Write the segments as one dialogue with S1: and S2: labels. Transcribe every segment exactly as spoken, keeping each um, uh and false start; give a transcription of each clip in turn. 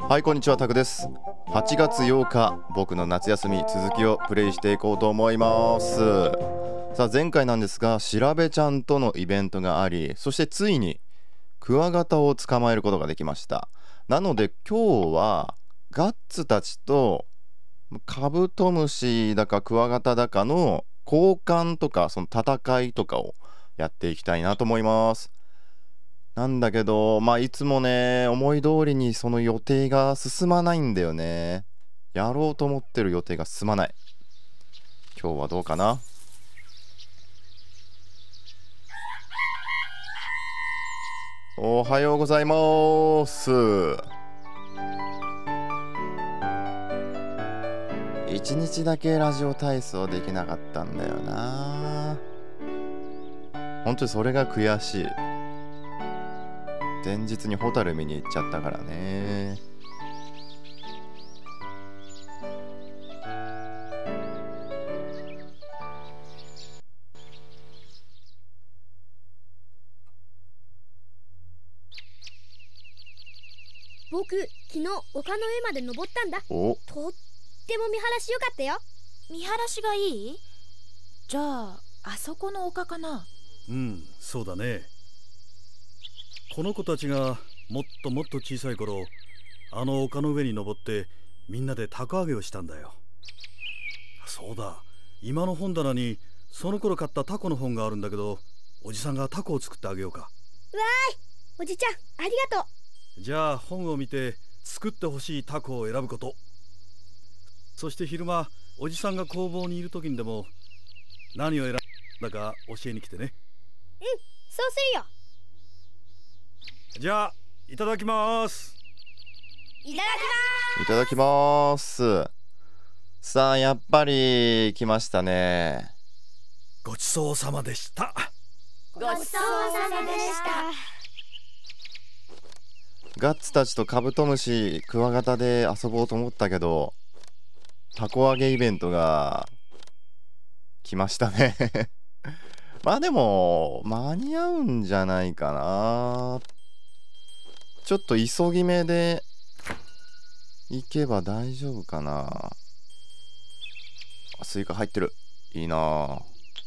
S1: はい、こんにちは、タクです。はちがつようか、僕の夏休み続きをプレイしていこうと思います。さあ、前回なんですが、調べちゃんとのイベントがあり、そしてついにクワガタを捕まえることができました。なので今日はガッツたちとカブトムシだかクワガタだかの交換とかその戦いとかをやっていきたいなと思います。なんだけど、まあいつもね、思い通りにその予定が進まないんだよね。やろうと思ってる予定が進まない。今日はどうかな。おはようございます。一日だけラジオ体操できなかったんだよな。本当にそれが悔しい。前日にホタル見に行っちゃったからね。
S2: 僕、昨日丘の上まで登ったんだ。
S1: お
S2: とっても見晴らしよかったよ。
S3: 見晴らしがいい？じゃああそこの丘かな。
S4: うん、そうだね。この子たちがもっともっと小さい頃、あの丘の上に登ってみんなで凧揚げをしたんだよ。そうだ、今の本棚にその頃買ったタコの本があるんだけど、おじさんがタコを作ってあげようか。
S2: わーい、おじちゃんありがとう。
S4: じゃあ本を見て作ってほしいタコを選ぶこと。そして昼間おじさんが工房にいる時にでも何を選んだか教えに来てね。
S2: うん、そうするよ。
S4: じゃあいただきます。
S2: いただきます。
S1: いただきます。さあ、やっぱり来ましたね。
S4: ごちそうさまでした。
S2: ごちそうさまでした。
S1: ガッツたちとカブトムシクワガタで遊ぼうと思ったけど、タコ揚げイベントが来ましたねまあでも間に合うんじゃないかな。ちょっと急ぎ目で行けば大丈夫かな。あ、スイカ入ってる。いいなあ。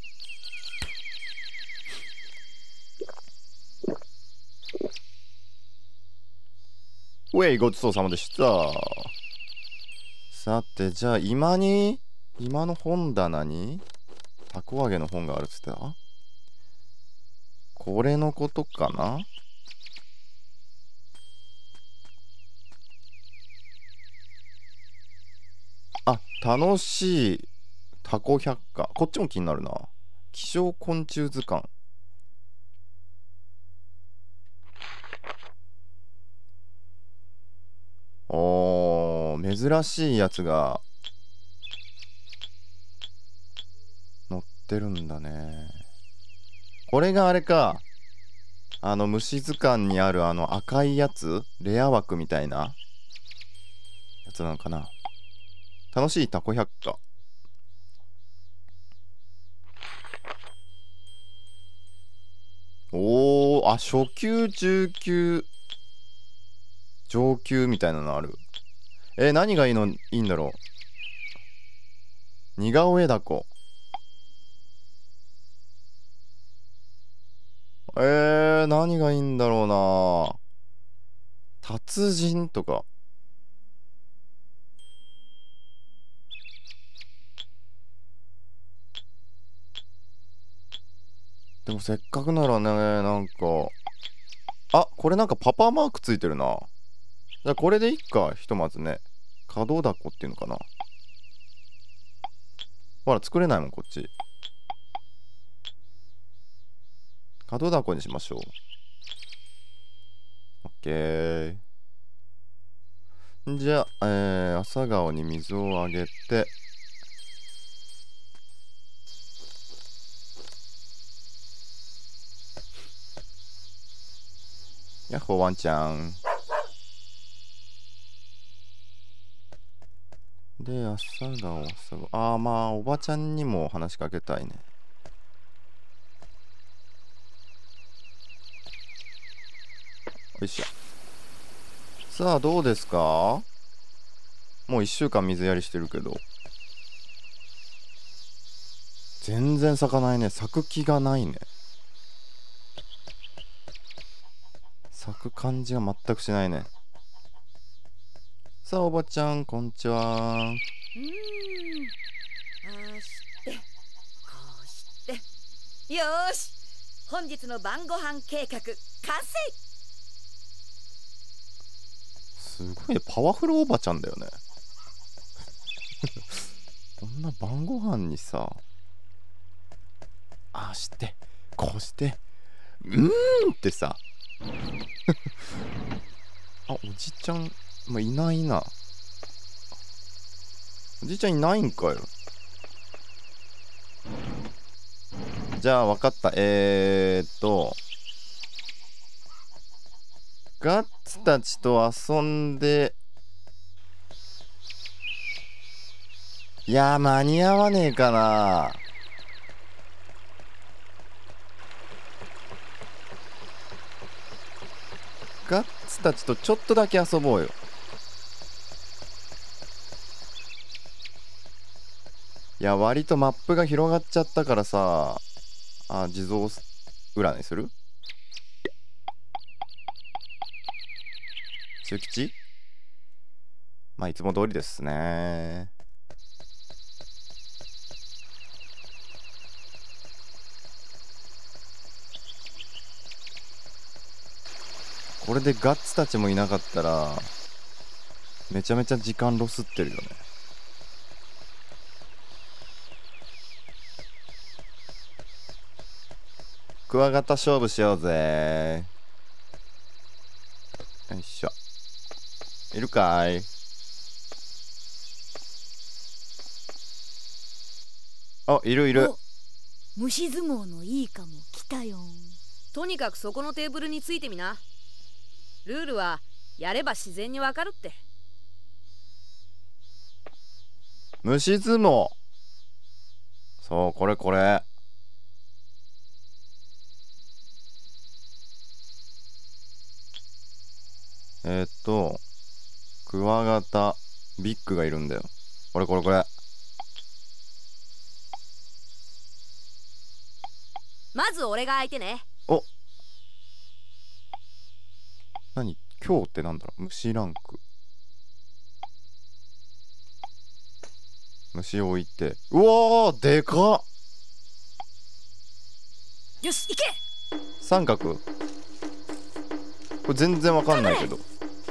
S1: ウェイ、ごちそうさまでした。さて、じゃあ今に今の本棚にたこ揚げの本があるっつってた。これのことかな。あ、楽しいタコ百科。こっちも気になるな。気象昆虫図鑑。おー、珍しいやつが載ってるんだね。これがあれか、あの虫図鑑にあるあの赤いやつ、レア枠みたいなやつなのかな。楽しいタコ百科。おー、あ、初級中級上級みたいなのある。えー、何がいいのいいんだろう。似顔絵だこ。えー、何がいいんだろうな。達人とか。でもせっかくならね、なんか、あ、これなんかパパマークついてるな。じゃあこれでいっか、ひとまずね。角だこっていうのかな。ほら、作れないもん、こっち。角だこにしましょう。オッケー。じゃあ、えー、朝顔に水をあげて、やっほーワンちゃん。で、朝顔、朝顔。ああ、まあ、おばちゃんにも話しかけたいね。よいしょ。 さあどうですか？もういっしゅうかん水やりしてるけど全然咲かないね。咲く気がないね。咲く感じが全くしないね。さあおばちゃんこんにちは。
S5: うーん、ああしてこうしてよーし、本日の晩ご飯計画完成。
S1: すごいね、パワフルおばちゃんだよねこんな晩ご飯にさ、ああしてこうしてうーんってさあ、おじちゃん、まあ、いないな。おじちゃんいないんかよ。じゃあ分かった。えーっとガッツたちと遊んで、いやー間に合わねえかな。ガッツたちとちょっとだけ遊ぼうよ。いや割とマップが広がっちゃったからさ、あ、地蔵占いする？中吉？まあいつも通りですね。これでガッツたちもいなかったらめちゃめちゃ時間ロスってるよね。クワガタ勝負しようぜ。よいしょ。いるかい？あ、いるいる。
S5: 虫相撲のいいかも来たよ。とにかくそこのテーブルについてみな。ルールはやれば自然にわかるって。
S1: 虫相撲。そう、これこれ。えー、っとクワガタビッグがいるんだよ。これこれこれ。
S5: まず俺が相手ね。
S1: お、何今日ってなんだろう。虫ランク。虫置いて、うわーでかっ。
S5: よし行け。
S1: 三角。これ全然わかんないけど。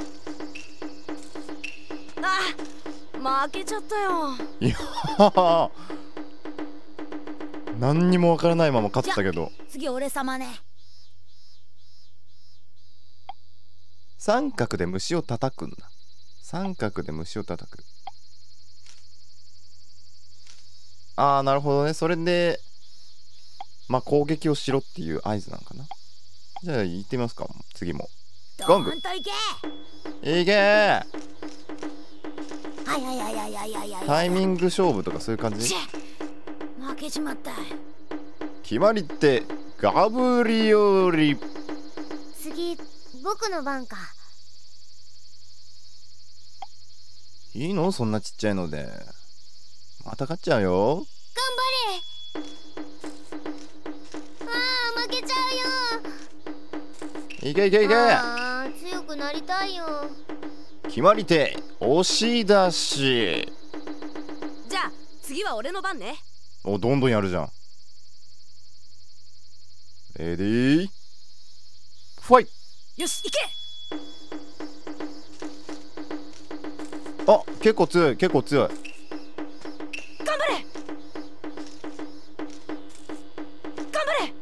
S5: あ、負けちゃったよ。
S1: いやー何にもわからないまま勝ったけど。
S5: 次俺様ね。
S1: 三角で虫を叩くんだ。三角で虫を叩く。ああ、なるほどね。それでまあ攻撃をしろっていう合図なんかな。じゃあ行ってみますか。次もゴング。
S5: どんといけ。
S1: いけー。
S5: はいはいはいはいはいはいはい。
S1: タイミング勝負とかそういう感じ。
S5: 負けちまった。
S1: 決まり手ガブリオリ。
S2: 次僕の番か。
S1: いいのそんなちっちゃいので。また勝っちゃうよ。
S2: 頑張れ。あー負けちゃうよ。
S1: いけいけいけ。
S2: あー強くなりたいよ。
S1: 決まり手押し出し。
S5: じゃあ次は俺の番ね。
S1: お、どんどんやるじゃん。レディーファイ。
S5: よし行け。
S1: あ、結構強い結構強い。
S5: 頑張れ頑張れ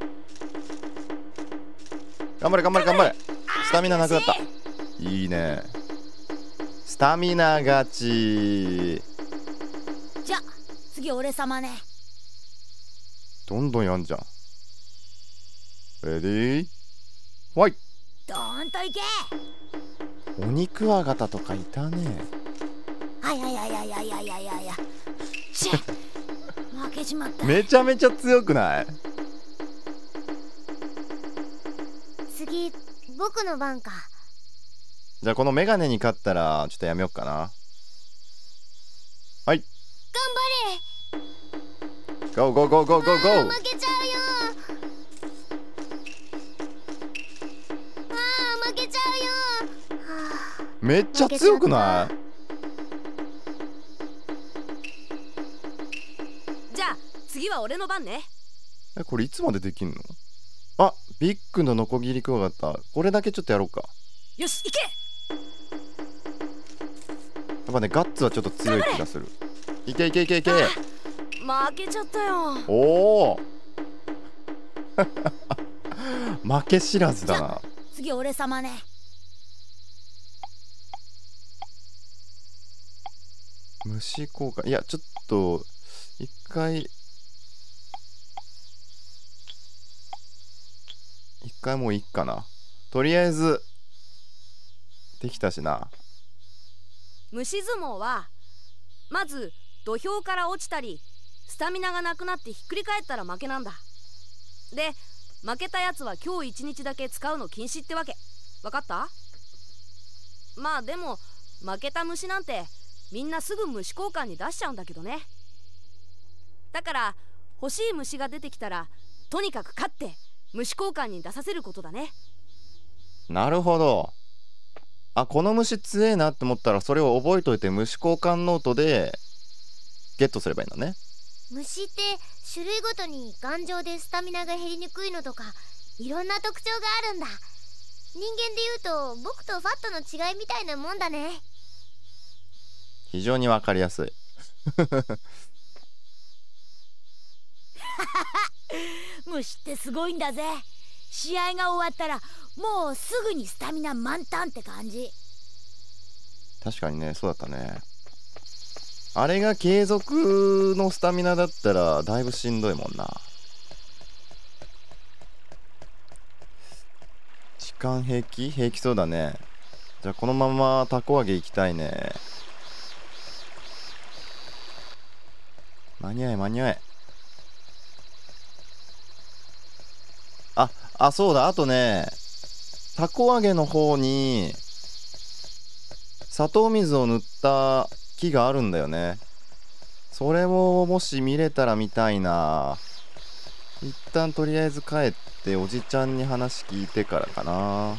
S1: 頑張れ頑張れ頑張れ。スタミナなくなった。いいね。スタミナ勝ち。
S5: じゃあ次俺様ね。
S1: どんどんやんじゃん。レディーファイ。
S5: どーんといけ。
S1: お肉クワガタとかいたね。
S5: はいはいはいはいはいはいはいはい。しゃ負けちまった。
S1: めちゃめちゃ強くない？
S2: 次僕の番か。
S1: じゃあこのメガネに勝ったらちょっとやめようかな。はい、ゴーゴーゴーゴーゴーゴ
S2: あー
S1: ー。
S2: 負けちゃうよ。あー負けちゃうよ。はあ、
S1: めっちゃ強くない？
S5: じゃあ次は俺の番ね。
S1: え、これいつまでできんの？あ、ビッグのノコギリクワガタ、これだけちょっとやろうか。
S5: よし行け。
S1: やっぱね、ガッツはちょっと強い気がする。いけいけいけいけ。
S5: 負けちゃったよ。
S1: おお負け知らずだな。
S3: 次俺様ね。
S1: 虫効果、いやちょっと一回一回もういいかな。とりあえずできたしな。
S5: 虫相撲はまず土俵から落ちたりスタミナがなくなってひっくり返ったら負けなんだ。で負けたやつは今日一日だけ使うの禁止ってわけ。わかった？まあでも負けた虫なんてみんなすぐ虫交換に出しちゃうんだけどね。だから欲しい虫が出てきたらとにかく勝って虫交換に出させることだね。
S1: なるほど。あ、この虫強えなって思ったらそれを覚えといて虫交換ノートでゲットすればいいんだね。
S2: 虫って種類ごとに頑丈でスタミナが減りにくいのとかいろんな特徴があるんだ。人間でいうと僕とファットの違いみたいなもんだね。
S1: 非常にわかりやすい。
S3: 虫ってすごいんだぜ。試合が終わったらもうすぐにスタミナ満タンって感じ。
S1: 確かにね、そうだったね。あれが継続のスタミナだったらだいぶしんどいもんな。時間平気？平気そうだね。じゃあこのままタコ揚げ行きたいね。間に合え間に合え。あ、あ、そうだ、あとね、タコ揚げの方に砂糖水を塗った木があるんだよね。それももし見れたら見たいな。一旦とりあえず帰っておじちゃんに話聞いてからかな。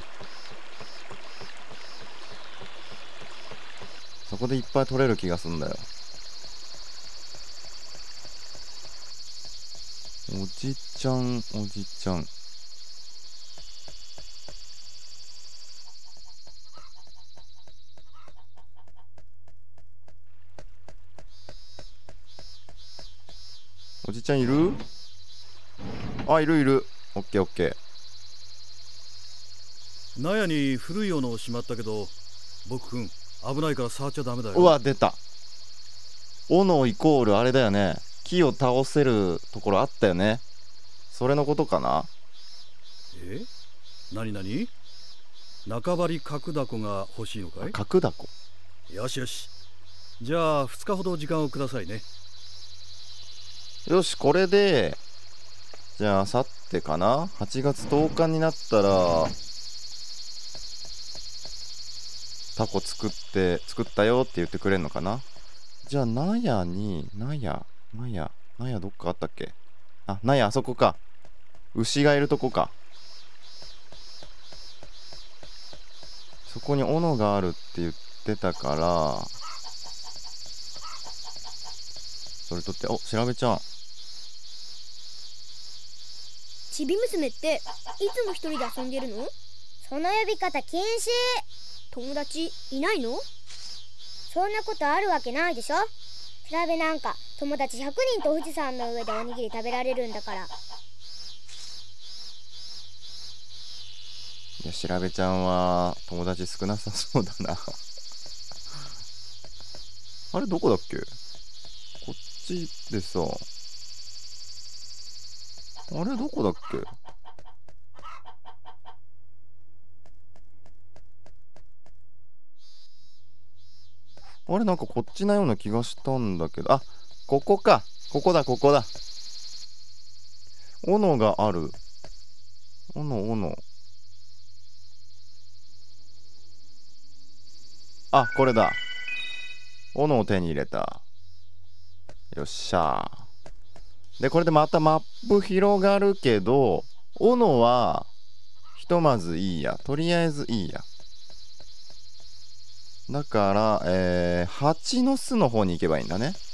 S1: そこでいっぱい取れる気がすんだよ。おじちゃん、おじちゃん。おじちゃんいる？あ、いるいる。オッケーオッケー。
S4: 納屋に古い斧をしまったけど、僕くん危ないから触っちゃダメだよ。
S1: うわ、出た。斧イコールあれだよね。木を倒せるところあったよね。それのことかな。
S4: え？なになに？中張り角だこが欲しいのかい？
S1: 角だこ。
S4: よしよし。じゃあふつかほど時間をくださいね。
S1: よし、これでじゃああさってかな、はちがつとおかになったらタコ作って作ったよって言ってくれんのかな。じゃあ納屋に納屋納屋納屋どっかあったっけ。あ、納屋あそこか。牛がいるとこか。そこに斧があるって言ってたから、それ取って。お、調べちゃん。
S2: ちび娘っていつも一人で遊んでるの？その呼び方禁止。友達いないの？そんなことあるわけないでしょ。調べなんか友達ひゃくにんと富士山の上でおにぎり食べられるんだから。い
S1: や、調べちゃんは友達少なさそうだな。あれどこだっけ。こっちでさ、あれどこだっけ。あれなんかこっちなような気がしたんだけど。あ、ここか。ここだここだ。斧がある。斧斧。 あ、これだ。斧を手に入れた。よっしゃ。でこれでまたマップ広がるけど、斧はひとまずいいや。とりあえずいいや。だから、えー、蜂の巣の方に行けばいいんだね。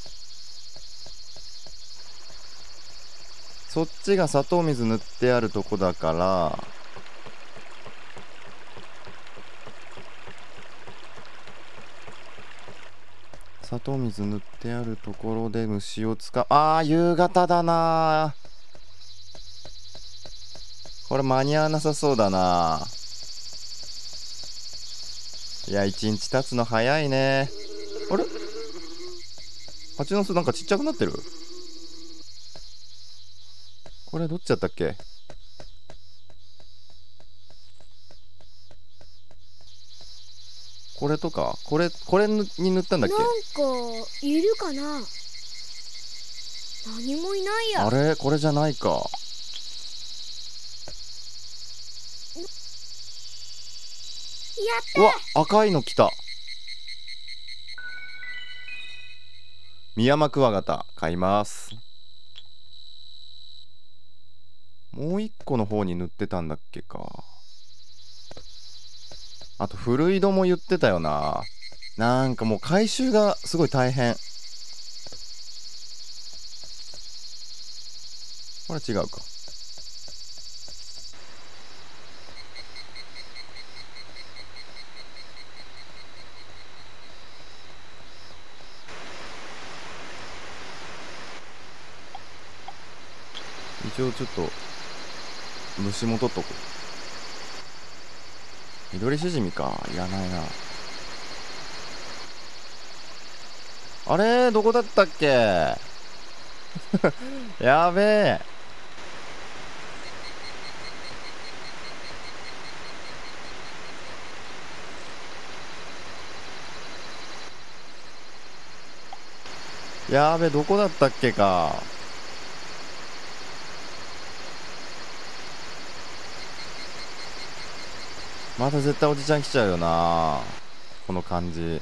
S1: そっちが砂糖水塗ってあるとこだから、砂糖水塗ってあるところで虫を使う。あー、夕方だな。これ間に合わなさそうだな。いや、一日経つの早いね。あれ、蜂の巣なんかちっちゃくなってる。これどっちだったっけ。これとかこれこれに塗ったんだっけ。
S2: なんかいるかな。何もいないや。
S1: あれ、これじゃないか。
S2: やった。
S1: うわ、赤いの来た。ミヤマクワガタ買います。もう一個の方に塗ってたんだっけか。あと古井戸も言ってたよな。なんかもう回収がすごい大変。これ違うか。一応ちょっと虫も取っとこう。緑シジミか、いらないな。あれ、どこだったっけ。やべえ。やべえ、どこだったっけか。また絶対おじちゃん来ちゃうよな、この感じ。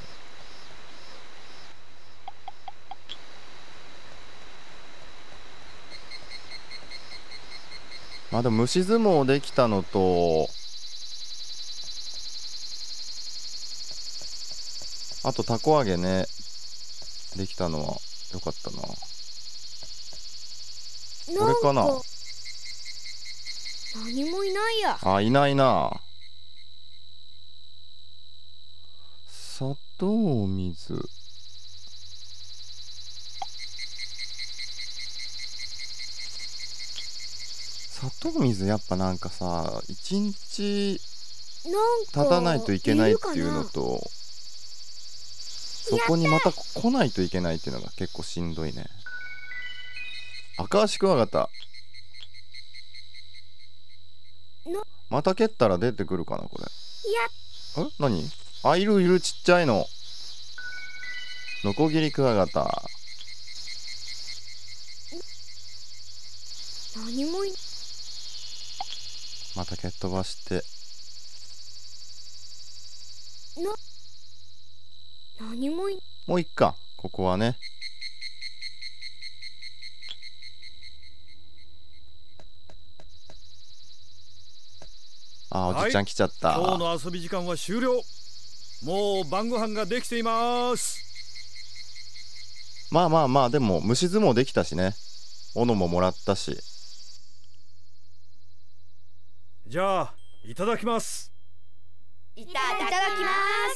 S1: まあでも虫相撲できたのと、あとたこ揚げねできたのはよかったな。これかな。
S2: 何もいないや。
S1: あ、いないな。砂糖水。砂糖水やっぱなんかさ、一日
S2: なんか
S1: 経たないといけないっていうのと、そこにまた来ないといけないっていうのが結構しんどいね。赤足クワガタ。また蹴ったら出てくるかなこれ。
S2: や
S1: え、何。あ、いるいる、ちっちゃいの。ノコギリクワガタ。
S2: 何もい
S1: また蹴っ飛ばして。
S2: 何もい
S1: もういっか、ここはね。あ、おじちゃん来ちゃった。
S4: 今日の遊び時間は終了。もう晩ご飯ができています。
S1: まあまあまあ、でも虫相撲できたしね。斧ももらったし。
S4: じゃあいただきます。
S5: いただきます。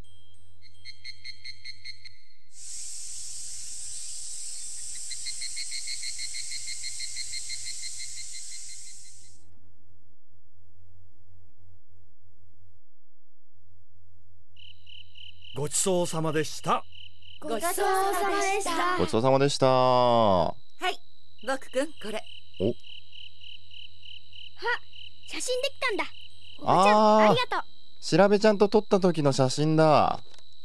S4: ごちそうさまでした。
S5: ごちそうさまでした。
S1: ごちそうさまでした。
S5: はい、僕くんこれ。
S1: お、
S2: 写真できたんだ。おばちゃん、
S1: あー、
S2: ありがとう。
S1: 調べちゃんと撮った時の写真だ。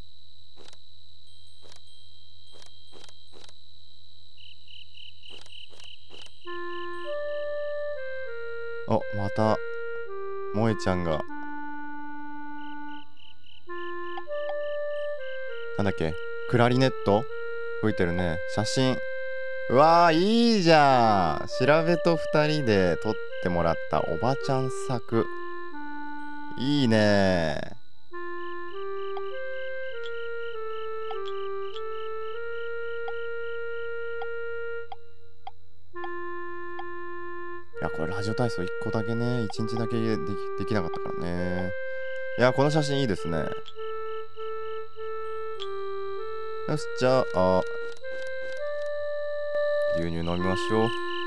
S1: お、また萌えちゃんが。 なんだっけ、クラリネット吹いてるね。写真、うわーいいじゃん。調べとふたりで撮ってもらったおばちゃん作、いいね。いや、これラジオ体操いっこだけね、いちにちだけでき、できなかったからね。いや、この写真いいですね。よし、じゃあ、あ牛乳飲みましょう。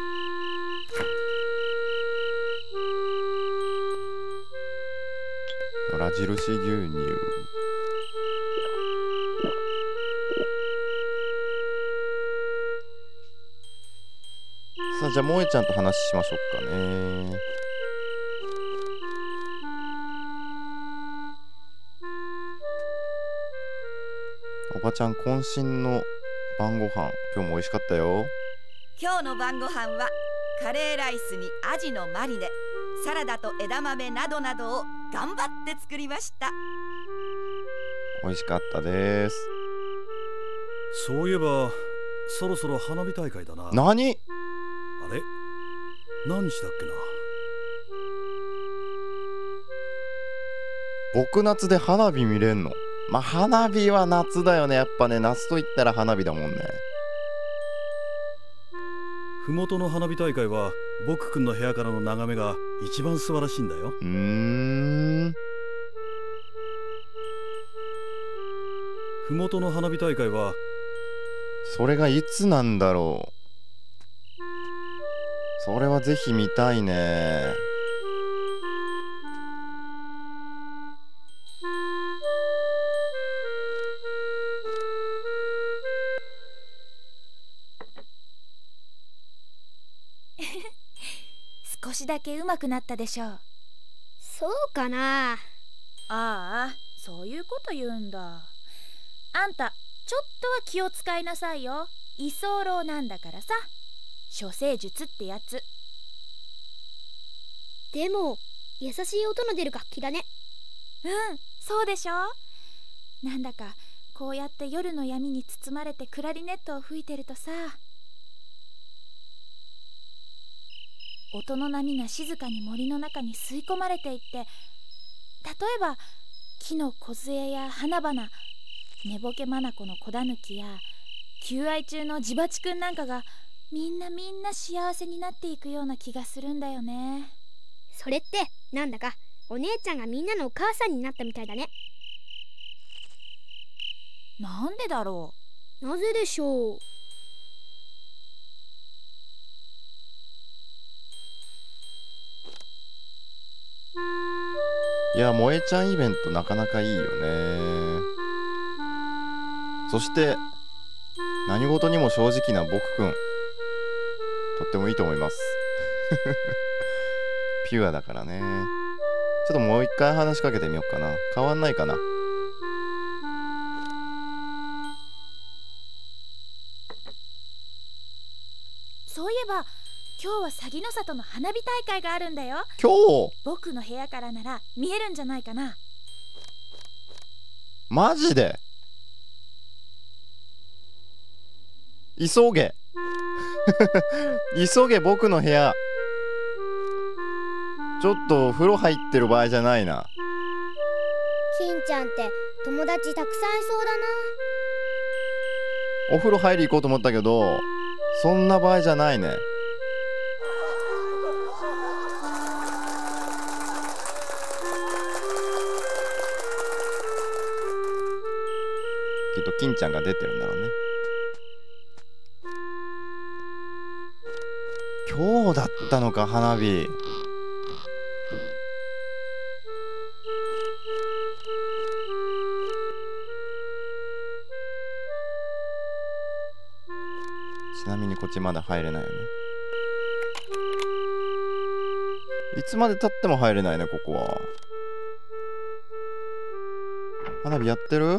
S1: 野良印牛乳。さあ、じゃあ萌えちゃんと話しましょうかね。おばちゃん、渾身の晩ご飯、今日も美味しかったよ。
S6: 今日の晩ご飯はカレーライスにアジのマリネ、サラダと枝豆などなどを頑張って作りました。
S1: 美味しかったです。
S4: そういえばそろそろ花火大会だな。
S1: 何？
S4: あれ、何日だっけな。
S1: 僕夏で花火見れんの？まあ花火は夏だよね。やっぱね、夏と言ったら花火だもんね。
S4: ふもとの花火大会は僕くんの部屋からの眺めが一番素晴らしいんだよ。
S1: うーん。
S4: ふもとの花火大会は
S1: それがいつなんだろう。それはぜひ見たいね。
S3: 少しだけ上手くなったでしょう。
S2: そうかな。
S3: ああ、そういうこと言うんだ。あんたちょっとは気を使いなさいよ。居候なんだからさ。処世術ってやつ。
S2: でも優しい音の出る楽器だね。
S3: うん、そうでしょ。なんだかこうやって夜の闇に包まれてクラリネットを吹いてるとさ、音の波が静かに森の中に吸い込まれていって、例えば木の梢や花々、寝ぼけ眼の子狸や求愛中のジバチくんなんかがみんなみんな幸せになっていくような気がするんだよね。
S2: それってなんだかお姉ちゃんがみんなのお母さんになったみたいだね。
S3: なんでだろ
S2: う。なぜでしょう。
S1: いや、萌えちゃんイベントなかなかいいよね。そして何事にも正直な僕くん、とってもいいと思いますピュアだからね。ちょっともう一回話しかけてみようかな。変わんないかな。
S3: そういえば今日は鷺の里の花火大会があるんだよ。
S1: 今日？
S3: 僕の部屋からなら見えるんじゃないかな。
S1: マジで？急げ急げ、僕の部屋。ちょっとお風呂入ってる場合じゃないな。
S2: 金ちゃんって友達たくさんいそうだな。
S1: お風呂入り行こうと思ったけど、そんな場合じゃないね。きっと金ちゃんが出てるんだろうね。今日だったのか、花火。ちなみにこっちまだ入れないよね。いつまで経っても入れないね、ここは。花火やってる？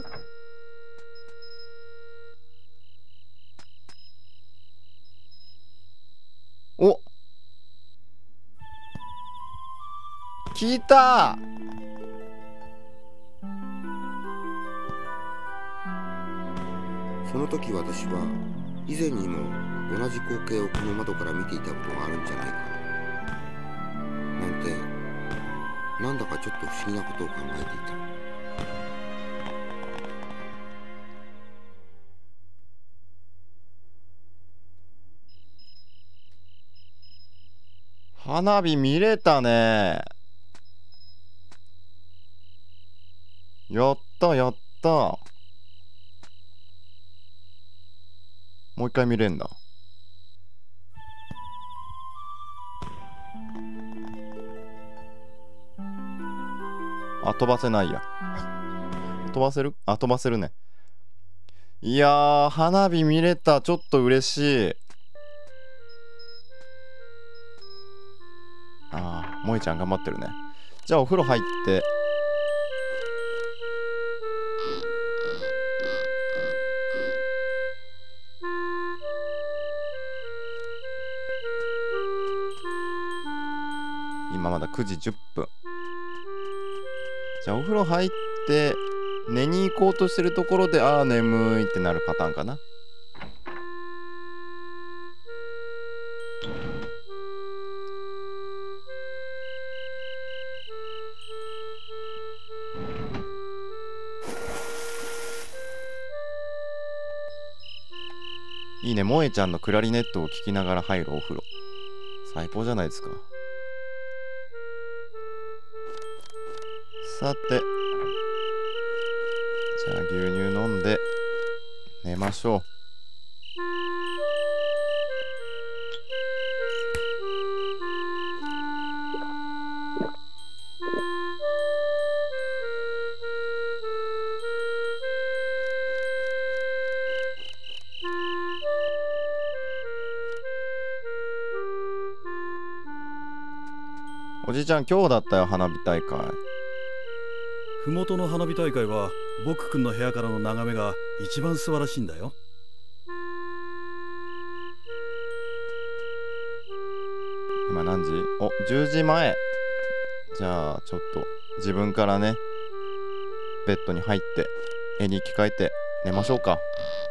S1: お、聞いた。
S7: その時私は以前にも同じ光景をこの窓から見ていたことがあるんじゃないかなんて、なんだかちょっと不思議なことを考えていた。
S1: 花火見れたね。やったやった。もう一回見れんだ。あ、飛ばせないや。飛ばせる？あ、飛ばせるね。いやー、花火見れた。ちょっと嬉しい。あー、萌ちゃん頑張ってるね。じゃあお風呂入って。今まだくじじゅっぷん。じゃあお風呂入って寝に行こうとしてるところで、あー眠いってなるパターンかな。いいね、萌ちゃんのクラリネットを聴きながら入るお風呂。最高じゃないですか。さて、じゃあ牛乳飲んで寝ましょう。おじいちゃん、今日だったよ、花火大会。
S4: ふもとの花火大会は僕くんの部屋からの眺めが一番素晴らしいんだよ。
S1: 今何時？お、じゅうじまえ。じゃあちょっと自分からね、ベッドに入って絵に着替えて寝ましょうか。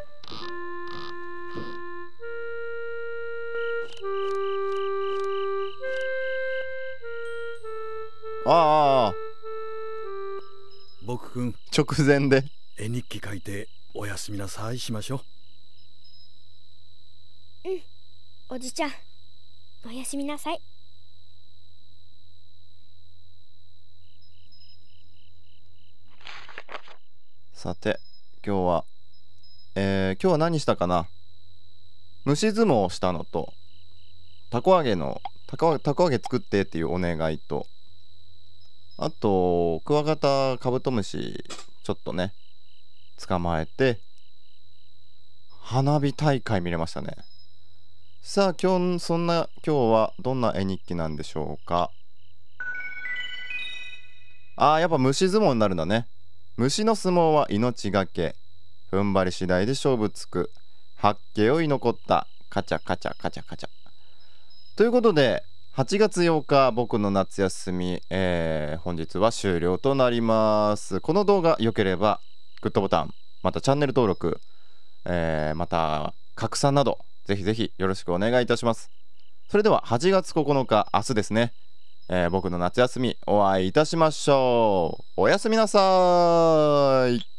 S1: ああ、
S4: 僕くん、
S1: 直前で
S4: 絵日記書いておやすみなさいしましょ
S2: う。うん、おじちゃん、おやすみなさい。
S1: さて、今日はえー、今日は何したかな。蒸し相撲をしたのと、たこ揚げのたこたこ揚げ作ってっていうお願いと、あとクワガタカブトムシちょっとね捕まえて花火大会見れましたね。さあ今日そんな今日はどんな絵日記なんでしょうか。あー、やっぱ虫相撲になるんだね。虫の相撲は命がけ、踏ん張り次第で勝負つく、八景追い残ったカチャカチャカチャカチャということで、はちがつようか僕の夏休み、えー、本日は終了となります。この動画良ければグッドボタン、またチャンネル登録、えー、また拡散などぜひぜひよろしくお願いいたします。それでははちがつここのか、明日ですね、えー、僕の夏休みお会いいたしましょう。おやすみなさーい。